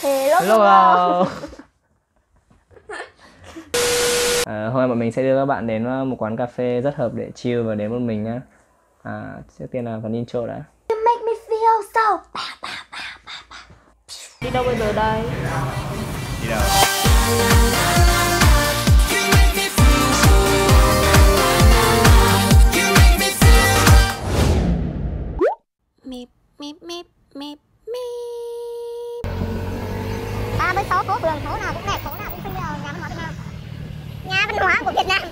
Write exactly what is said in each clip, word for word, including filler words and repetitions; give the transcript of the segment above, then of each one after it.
Hello, Hello. à, Hôm nay bọn mình sẽ đưa các bạn đến một quán cà phê rất hợp để chill và đến một mình nhá. À, trước tiên là phần intro đã. You make me feel so. Đi đâu bây giờ đây? Đi đâu? Mịp mịp mịp mịp mịp. ba mươi sáu phố phường, phố nào cũng đẹp, phố nào cũng xinh. Nhà văn hóa Việt Nam. Nhà văn hóa của Việt Nam.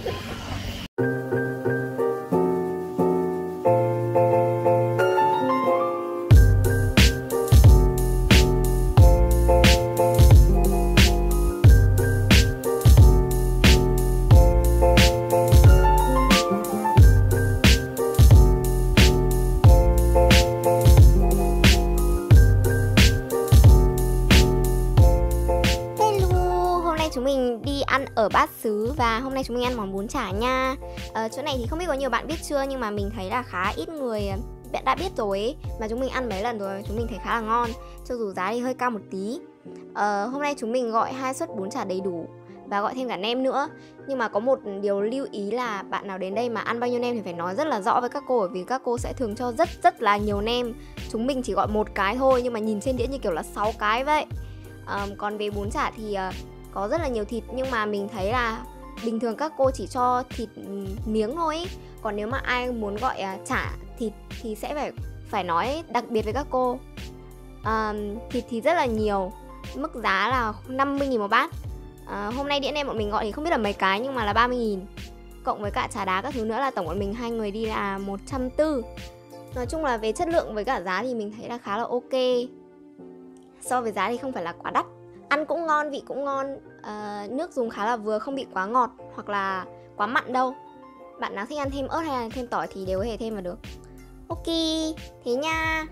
Chúng mình đi ăn ở Bát Sứ và hôm nay chúng mình ăn món bún chả nha. Ờ, chỗ này thì không biết có nhiều bạn biết chưa, nhưng mà mình thấy là khá ít người đã biết rồi ấy. Mà chúng mình ăn mấy lần rồi, chúng mình thấy khá là ngon, cho dù giá thì hơi cao một tí. Ờ, hôm nay chúng mình gọi hai suất bún chả đầy đủ và gọi thêm cả nem nữa. Nhưng mà có một điều lưu ý là bạn nào đến đây mà ăn bao nhiêu nem thì phải nói rất là rõ với các cô, bởi vì các cô sẽ thường cho rất rất là nhiều nem. Chúng mình chỉ gọi một cái thôi nhưng mà nhìn trên đĩa như kiểu là sáu cái vậy. Ờ, còn về bún chả thì uh, có rất là nhiều thịt, nhưng mà mình thấy là bình thường các cô chỉ cho thịt miếng thôi ý. Còn nếu mà ai muốn gọi uh, chả thịt thì sẽ phải phải nói đặc biệt với các cô. uh, Thịt thì rất là nhiều, mức giá là năm mươi nghìn một bát. uh, Hôm nay đĩa nem bọn mình gọi thì không biết là mấy cái nhưng mà là ba mươi nghìn. Cộng với cả trà đá các thứ nữa là tổng bọn mình hai người đi là một trăm bốn mươi. Nói chung là về chất lượng với cả giá thì mình thấy là khá là ok. So với giá thì không phải là quá đắt. Ăn cũng ngon, vị cũng ngon, uh, nước dùng khá là vừa, không bị quá ngọt hoặc là quá mặn đâu. Bạn nào thích ăn thêm ớt hay là thêm tỏi thì đều có thể thêm vào được. Ok, thế nha.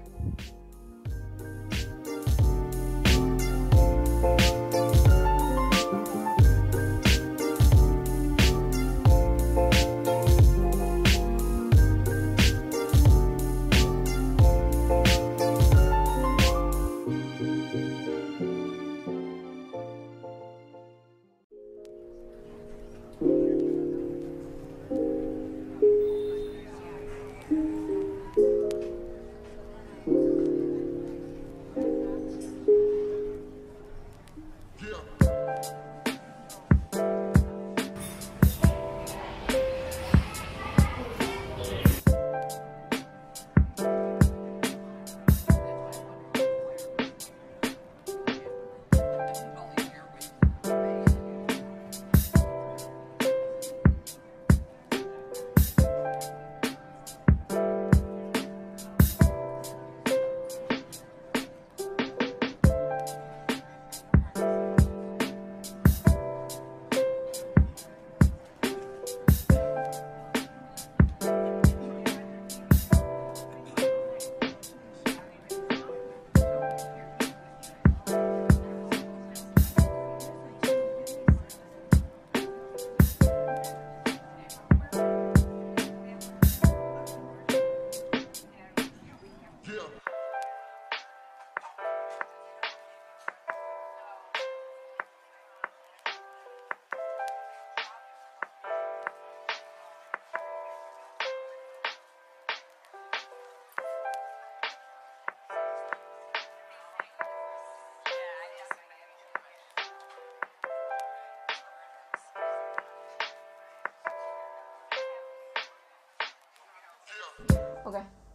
Ok.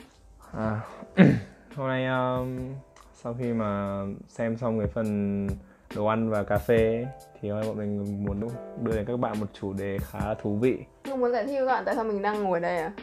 À, hôm nay um, sau khi mà xem xong cái phần đồ ăn và cà phê ấy, thì hôm nay bọn mình muốn đưa đến các bạn một chủ đề khá là thú vị. Nhưng muốn giải thích với các bạn tại sao mình đang ngồi đây à?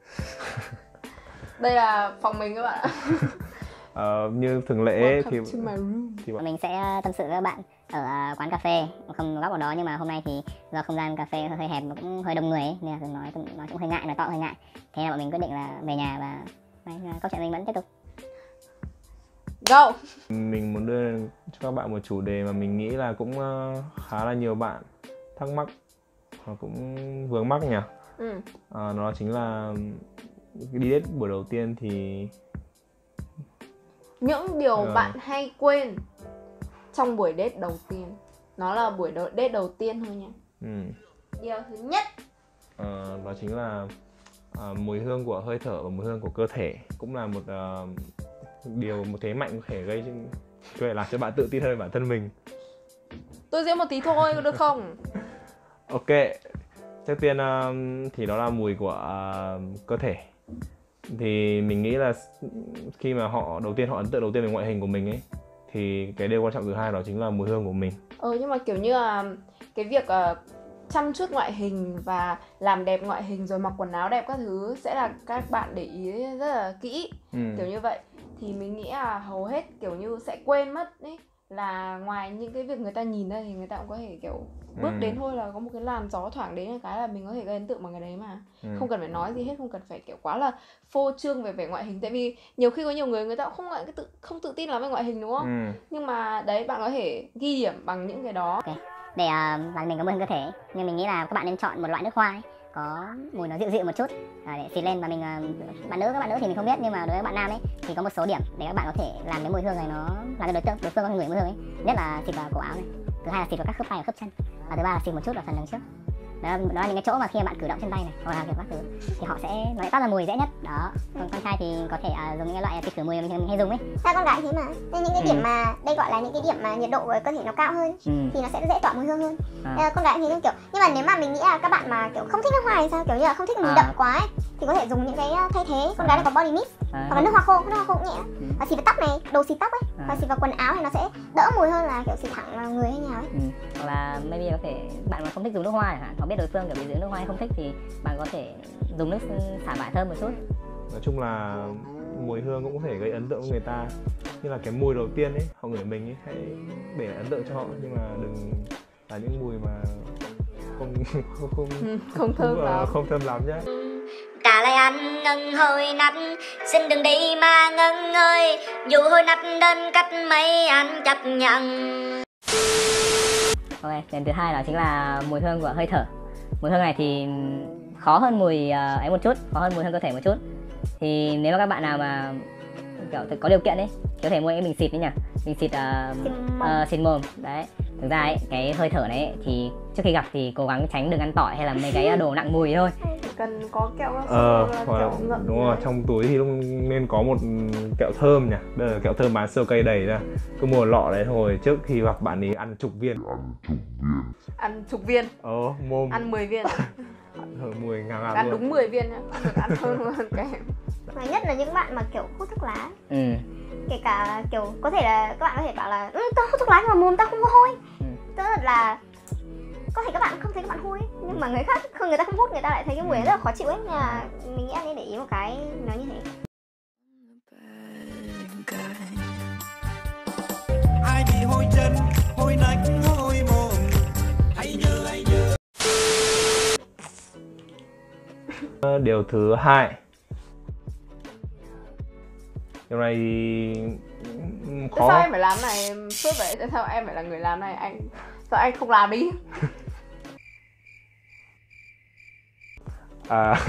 Đây là phòng mình các bạn ạ. Uh, như thường lệ thì, thì bọn mình sẽ tâm sự với các bạn ở quán cà phê, không góc ở đó, nhưng mà hôm nay thì do không gian cà phê hơi hẹp và cũng hơi đông người ấy, nên là nói nói cũng hơi ngại, nói to hơi ngại. Thế là bọn mình quyết định là về nhà và đấy, câu chuyện mình vẫn tiếp tục. Go! Mình muốn đưa cho các bạn một chủ đề mà mình nghĩ là cũng khá là nhiều bạn thắc mắc và cũng vướng mắc nhỉ. Ừ. À, nó chính là đi date buổi đầu tiên thì những điều ừ. bạn hay quên trong buổi date đầu tiên. Nó là buổi đầu, date đầu tiên thôi nha. Ừ. Điều thứ nhất Ờ, đó chính là uh, mùi hương của hơi thở và mùi hương của cơ thể cũng là một uh, điều, một thế mạnh có thể gây có thể làm cho bạn tự tin hơn về bản thân mình. Tôi giễu một tí thôi, có được không? Ok, trước tiên uh, thì đó là mùi của uh, cơ thể. Thì mình nghĩ là khi mà họ đầu tiên họ ấn tượng đầu tiên về ngoại hình của mình ấy, thì cái điều quan trọng thứ hai đó chính là mùi hương của mình. Ừ, nhưng mà kiểu như là cái việc uh, chăm chút ngoại hình và làm đẹp ngoại hình rồi mặc quần áo đẹp các thứ sẽ là các bạn để ý rất là kỹ. Ừ. Kiểu như vậy thì mình nghĩ là hầu hết kiểu như sẽ quên mất ấy, là ngoài những cái việc người ta nhìn đây thì người ta cũng có thể kiểu bước ừ. đến thôi là có một cái làn gió thoảng đến cái là mình có thể gây ấn tượng bằng cái đấy mà. Ừ. Không cần phải nói gì hết, không cần phải kiểu quá là phô trương về vẻ ngoại hình, tại vì nhiều khi có nhiều người người ta cũng không lại cái tự không tự tin lắm về ngoại hình đúng không? Ừ. Nhưng mà đấy, bạn có thể ghi điểm bằng những cái đó. Okay. Để uh, là mình có mùi hương cơ thể, nhưng mình nghĩ là các bạn nên chọn một loại nước hoa ấy, có mùi nó dịu dịu một chút uh, để xịt lên. Và mình uh, bạn nữ, các bạn nữ thì mình không biết, nhưng mà đối với bạn nam ấy thì có một số điểm để các bạn có thể làm cái mùi hương này nó làm cho đối tượng đối phương có ngửi mùi hương ấy. Nhất là xịt vào cổ áo này, thứ hai là xịt vào các khớp tay và khớp chân, và thứ ba là xịt một chút vào phần đằng trước. Đó, đó là những cái chỗ mà khi mà bạn cử động chân tay này hoặc là việc các thứ thì họ sẽ nó sẽ toát ra mùi dễ nhất đó. Còn con trai thì có thể uh, dùng những cái loại xịt khử mùi mà mình, mình hay dùng ấy. Ra con gái thế mà nên những cái điểm ừ. mà đây gọi là những cái điểm mà nhiệt độ của cơ thể nó cao hơn ừ. thì nó sẽ dễ tỏa mùi hương hơn. À. Con gái thì kiểu, nhưng mà nếu mà mình nghĩ là các bạn mà kiểu không thích nước hoa thì sao, kiểu như là không thích mùi à. đậm quá ấy, thì có thể dùng những cái thay thế. Con gái này có body mist à. hoặc là nước hoa khô, nước hoa khô cũng nhẹ. Ừ. Và xịt vào tóc này, đồ xịt tóc ấy, à. và xịt vào quần áo thì nó sẽ đỡ mùi hơn là kiểu xịt thẳng vào người hay nào ấy. Ừ. Hoặc là maybe có thể bạn mà không thích dùng nước hoa chẳng hạn, họ biết đối phương kiểu bị dưỡng nước hoa hay không thích thì bạn có thể dùng nước xả vải thơm một chút. Nói chung là mùi hương cũng có thể gây ấn tượng với người ta, như là cái mùi đầu tiên ấy họ ngửi mình ấy, hãy để ấn tượng cho họ, nhưng mà đừng là những mùi mà không không không, ừ, không thơm không, lắm uh, không thơm lắm nhá. Trả lời anh ngân hơi nách, xin đừng đi mà ngân ơi, dù hơi nách đến cách mấy anh chấp nhận. Ok, điểm thứ hai đó chính là mùi hương của hơi thở. Mùi hương này thì khó hơn mùi uh, ấy một chút, khó hơn mùi hương cơ thể một chút. Thì nếu mà các bạn nào mà kiểu có điều kiện ấy, có thể mua cái bình xịt đấy nhỉ, bình xịt uh, uh, xịt mồm đấy. Thực ra ấy, cái hơi thở này ấy, thì trước khi gặp thì cố gắng tránh đừng ăn tỏi hay là mấy cái đồ nặng mùi thôi. Cần có kẹo cao su ờ, là hoặc kẹo ngậm. Đúng rồi, trong túi thì luôn nên có một kẹo thơm nhỉ. Đây là kẹo thơm bán siêu cây đầy ra. Cứ mua lọ đấy thôi, trước khi gặp bạn ấy ăn chục viên. Ăn chục viên. Ờ, mồm. Ăn mười viên. Ăn thở mười ngàn ngàn. Ăn đúng mười viên nhá, không được ăn hơn hơn kèm. Mà nhất là những bạn mà kiểu hút thuốc lá. Ừ. Kể cả kiểu có thể là các bạn có thể bảo là ừ, tao hút thuốc lá nhưng mà mồm tao không có hôi. Ừ. Tức là có thể các bạn không thấy các bạn hôi nhưng mà người khác không, người ta không hút, người ta lại thấy cái mùi rất là khó chịu ấy. Nên là mình nghĩ là nên để ý một cái nó như thế. Ai bị hôi chân, hôi nách, hôi mồm, hãy nhớ, hãy nhớ. Điều thứ hai, điều này khó. Sao em phải làm này suốt vậy? Tại sao em phải là người làm này? Anh sao anh không làm đi? À,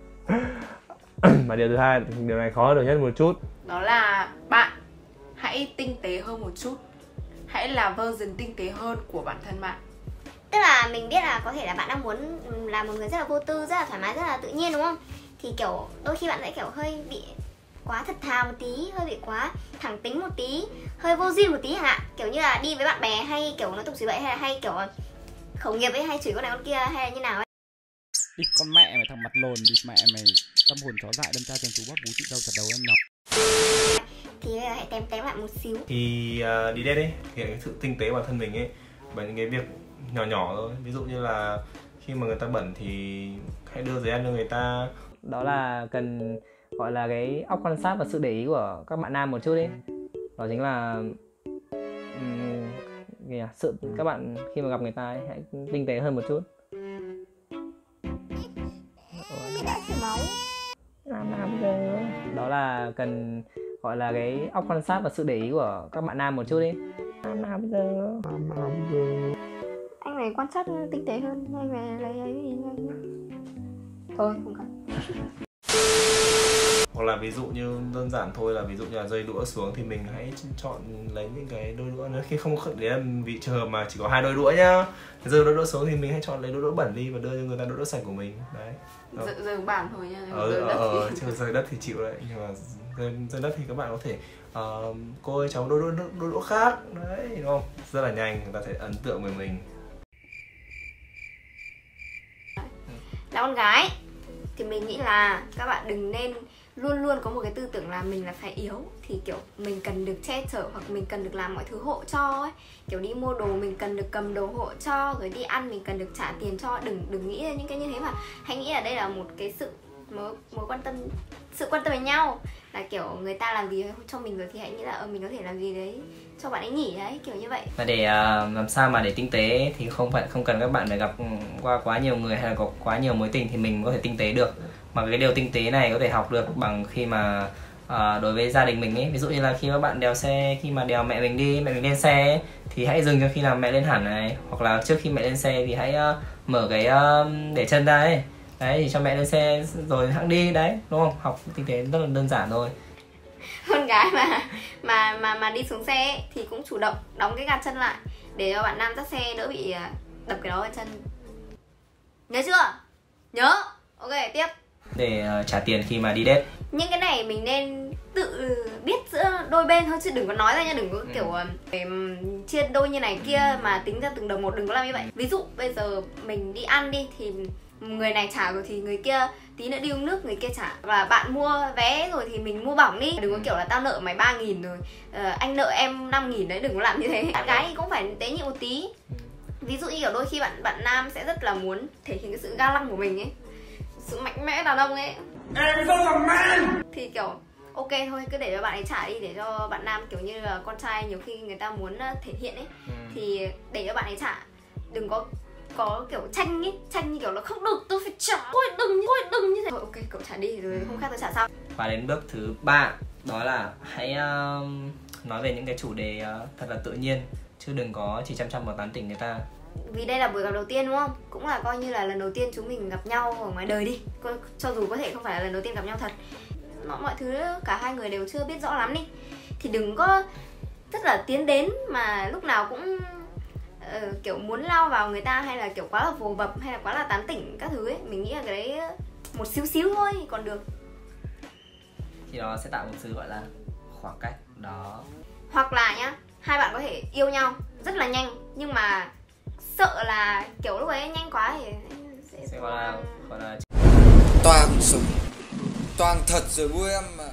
mà điều thứ hai, điều này khó được nhất một chút. Đó là bạn hãy tinh tế hơn một chút. Hãy là version tinh tế hơn của bản thân bạn. Tức là mình biết là có thể là bạn đang muốn là một người rất là vô tư, rất là thoải mái, rất là tự nhiên đúng không? Thì kiểu đôi khi bạn sẽ kiểu hơi bị quá thật thà một tí, hơi bị quá thẳng tính một tí, hơi vô duyên một tí hả? Kiểu như là đi với bạn bè hay kiểu nói tục xì bậy hay là hay kiểu khẩu nghiệp ấy, hay chửi con này con kia hay là như nào ấy. Đi con mẹ mày, thằng mặt lồn, đi mẹ mày, tâm hồn chó dại đâm cha chồng chú bóp bú chị dâu chặt đầu em nhỏ. Thì hãy tém tém lại một xíu. Thì uh, đi date ấy, thì cái sự tinh tế bản thân mình ấy, bởi những cái việc nhỏ nhỏ thôi. Ví dụ như là khi mà người ta bẩn thì hãy đưa giấy ăn cho người ta. Đó là cần gọi là cái óc quan sát và sự để ý của các bạn nam một chút đi. Đó chính là um, gì à? Sự các bạn khi mà gặp người ta ấy, hãy tinh tế hơn một chút. Máu. Làm nào bây giờ? Đó là cần gọi là cái óc quan sát và sự để ý của các bạn nam một chút đi. Làm nào bây giờ? Làm nào bây giờ? Anh phải quan sát tinh tế hơn, anh phải lấy ấy gì thôi không cần. Hoặc là ví dụ như đơn giản thôi là ví dụ như là rơi đũa xuống thì mình hãy chọn lấy những cái đôi đũa nữa, khi không đấy là vì trường hợp mà chỉ có hai đôi đũa nhá, rơi đôi đũa xuống thì mình hãy chọn lấy đôi đũa bẩn đi và đưa cho người ta đôi đũa sạch của mình đấy. Rơi, rơi bàn thôi nha. Ở rơi, ờ, chứ rơi đất thì chịu đấy, nhưng mà rơi, rơi đất thì các bạn có thể uh, cô ơi cháu đôi đũa đôi đũa khác đấy, đúng không? Rất là nhanh, người ta sẽ ấn tượng với mình. Là con gái thì mình nghĩ là các bạn đừng nên luôn luôn có một cái tư tưởng là mình là phải yếu, thì kiểu mình cần được che chở hoặc mình cần được làm mọi thứ hộ cho ấy, kiểu đi mua đồ mình cần được cầm đồ hộ cho, rồi đi ăn mình cần được trả tiền cho. Đừng đừng nghĩ đến những cái như thế, mà hãy nghĩ là đây là một cái sự mối, mối quan tâm, sự quan tâm với nhau, là kiểu người ta làm gì cho mình rồi thì hãy nghĩ là ờ, mình có thể làm gì đấy cho bạn ấy nghỉ đấy, kiểu như vậy. Và để uh, làm sao mà để tinh tế thì không phải không cần các bạn phải gặp qua quá nhiều người hay là có quá nhiều mối tình thì mình có thể tinh tế được, mà cái điều tinh tế này có thể học được bằng khi mà uh, đối với gia đình mình ấy, ví dụ như là khi các bạn đèo xe, khi mà đèo mẹ mình đi, mẹ mình lên xe ấy, thì hãy dừng cho khi nào mẹ lên hẳn này, hoặc là trước khi mẹ lên xe thì hãy uh, mở cái uh, để chân ra ấy, đấy thì cho mẹ lên xe rồi hẵng đi đấy, đúng không? Học tinh tế rất là đơn giản thôi. Con gái mà mà mà mà đi xuống xe ấy, thì cũng chủ động đóng cái gạt chân lại để cho bạn nam dắt xe đỡ bị đập cái đó vào chân. Nhớ chưa? Nhớ. Ok, tiếp. Để uh, trả tiền khi mà đi date. Những cái này mình nên tự biết giữa đôi bên thôi, chứ đừng có nói ra nha, đừng có ừ. kiểu um, chia đôi như này kia mà tính ra từng đồng một, đừng có làm như vậy. Ví dụ bây giờ mình đi ăn đi thì người này trả rồi thì người kia tí nữa đi uống nước người kia trả, và bạn mua vé rồi thì mình mua bỏng đi, đừng có kiểu là tao nợ mày ba nghìn rồi uh, anh nợ em năm nghìn đấy, đừng có làm như thế. Bạn gái thì cũng phải tế nhị một tí. Ví dụ như kiểu đôi khi bạn bạn nam sẽ rất là muốn thể hiện cái sự ga lăng của mình ấy, sự mạnh mẽ đàn ông ấy, em rất là man, thì kiểu ok thôi cứ để cho bạn ấy trả đi, để cho bạn nam kiểu như là con trai nhiều khi người ta muốn thể hiện ấy, ừ. thì để cho bạn ấy trả, đừng có có kiểu tranh ấy, tranh như kiểu là không được tôi phải trả, thôi đừng thôi đừng như thế, thôi ok cậu trả đi rồi hôm khác tôi trả sau. Và đến bước thứ ba đó là hãy uh, nói về những cái chủ đề uh, thật là tự nhiên, chứ đừng có chỉ chăm chăm vào tán tỉnh người ta. Vì đây là buổi gặp đầu tiên đúng không? Cũng là coi như là lần đầu tiên chúng mình gặp nhau ở ngoài đời đi, cho dù có thể không phải là lần đầu tiên gặp nhau thật, mọi, mọi thứ cả hai người đều chưa biết rõ lắm đi, thì đừng có rất là tiến đến mà lúc nào cũng uh, kiểu muốn lao vào người ta, hay là kiểu quá là vồ vập, hay là quá là tán tỉnh các thứ ấy. Mình nghĩ là cái đấy một xíu xíu thôi còn được, thì nó sẽ tạo một sự gọi là khoảng cách đó. Hoặc là nhá, hai bạn có thể yêu nhau rất là nhanh, nhưng mà sợ là kiểu lúc ấy nhanh quá thì sẽ, sẽ gọi là gọi là toàn súng, toàn thật rồi vui em mà.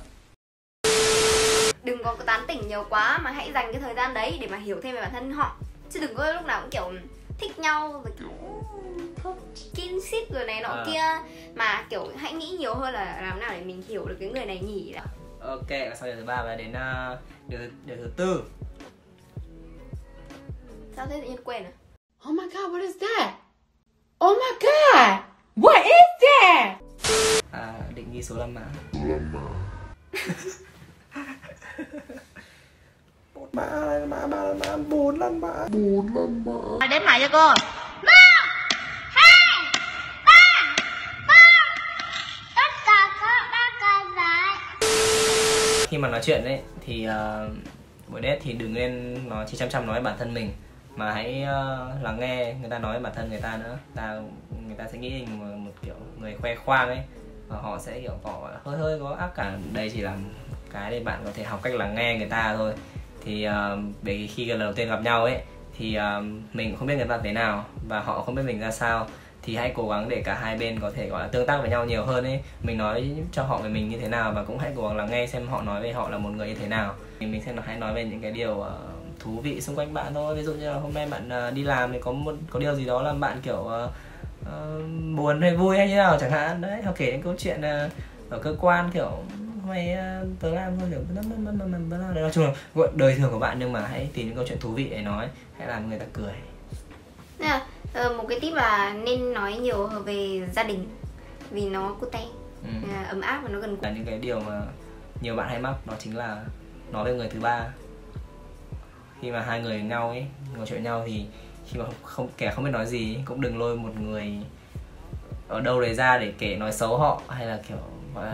Đừng có tán tỉnh nhiều quá, mà hãy dành cái thời gian đấy để mà hiểu thêm về bản thân họ, chứ đừng có lúc nào cũng kiểu thích nhau rồi kiểu kinship rồi này nọ à. kia, mà kiểu hãy nghĩ nhiều hơn là làm nào để mình hiểu được cái người này nhỉ. Đó. Ok, và sau điều thứ ba và đến uh, điều, điều thứ tư. Sao thế tự nhiên quên à? Oh my god, what is that? Oh my god, what is that? À, định ghi số lần mã. Một mã, hai mã, ba lần mã, bốn lần mã, bốn lần mã. Đếm lại cho cô. Một, hai, ba, bốn. Tất cả các ba cái giải. Khi mà nói chuyện ấy thì uh, buổi date thì đừng nên nói chỉ chăm chăm nói bản thân mình, mà hãy uh, lắng nghe người ta nói bản thân người ta nữa. Ta người ta sẽ nghĩ mình một, một kiểu người khoe khoang ấy, và họ sẽ kiểu có hơi hơi có ác cảm. Đây chỉ là cái để bạn có thể học cách lắng nghe người ta thôi. Thì uh, bởi khi lần đầu tiên gặp nhau ấy thì uh, mình cũng không biết người ta thế nào và họ không biết mình ra sao, thì hãy cố gắng để cả hai bên có thể gọi là tương tác với nhau nhiều hơn ấy. Mình nói cho họ về mình như thế nào và cũng hãy cố gắng lắng nghe xem họ nói về họ là một người như thế nào. Thì mình sẽ hãy nói về những cái điều uh, thú vị xung quanh bạn thôi. Ví dụ như là hôm nay bạn uh, đi làm thì có một có điều gì đó làm bạn kiểu uh, uh, buồn hay vui hay như nào chẳng hạn đấy, hoặc kể những câu chuyện uh, ở cơ quan kiểu mày uh, tớ làm thôi kiểu nói chung là đời thường của bạn, nhưng mà hãy tìm những câu chuyện thú vị để nói, hãy làm người ta cười. À, một cái tip là nên nói nhiều về gia đình vì nó cute, ừ. ấm áp và nó gần gũi. Là những cái điều mà nhiều bạn hay mắc đó chính là nói về người thứ ba. Khi mà hai người nhau ấy ngồi chuyện với nhau thì khi mà không kẻ không biết nói gì cũng đừng lôi một người ở đâu đấy ra để kể nói xấu họ, hay là kiểu gọi là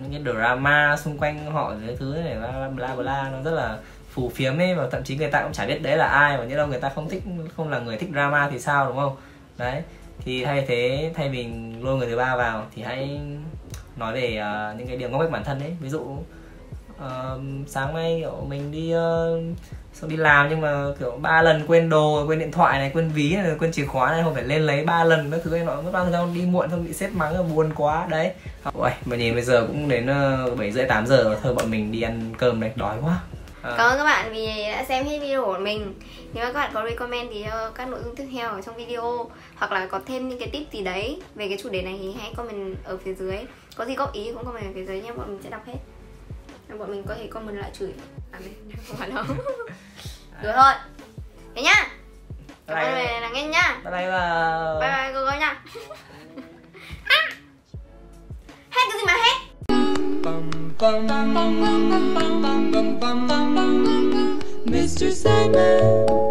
những cái drama xung quanh họ cái thứ này bla bla bla, nó rất là phù phiếm ấy, và thậm chí người ta cũng chả biết đấy là ai, và nhỡ đâu người ta không thích, không là người thích drama thì sao, đúng không? Đấy, thì thay thế thay vì lôi người thứ ba vào thì hãy nói về uh, những cái điều ngóc ngách bản thân ấy. Ví dụ uh, sáng nay kiểu mình đi uh, xong đi làm nhưng mà kiểu ba lần quên đồ, quên điện thoại này, quên ví này, quên chìa khóa này, không phải lên lấy ba lần các thứ này nọ, mất bao thời gian đi muộn xong bị sếp mắng là buồn quá đấy. Ôi, mà nhìn bây giờ cũng đến uh, bảy rưỡi tám giờ rồi, thôi bọn mình đi ăn cơm này, đói quá. À. Cảm ơn các bạn vì đã xem hết video của mình. Nếu mà các bạn có recommend thì uh, các nội dung tiếp theo ở trong video, hoặc là có thêm những cái tip gì đấy về cái chủ đề này thì hãy comment ở phía dưới. Có gì góp ý cũng comment ở phía dưới nhé, bọn mình sẽ đọc hết. Bọn mình có thể comment lại chửi. À mình không phải đâu. Được thôi. Thế nhá. Cảm ơn mọi người đã nghe nhá. Bye bye và... Bye bye cô gái nha. Hết cái gì mà hết. mister Simon